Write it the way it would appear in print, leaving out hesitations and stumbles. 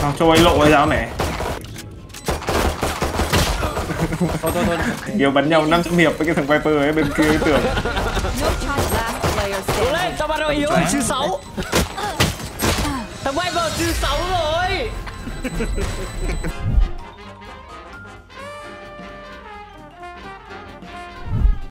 Thằng trôi lộ hay sao mẹ? Thôi. Kiểu bắn nhau 500 hiệp với cái thằng Viper ấy bên kia tưởng. Cố lên, tao bắt đầu yếu chứ 6. Thằng Viper chứ 6 rồi.